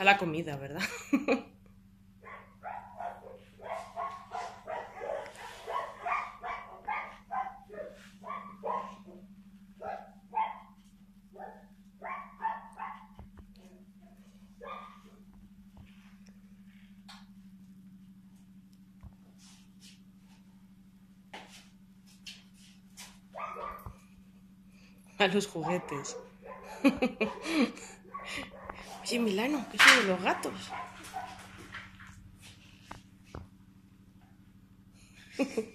A la comida, ¿verdad? A los juguetes. Oye, Milano, ¿qué es eso de los gatos?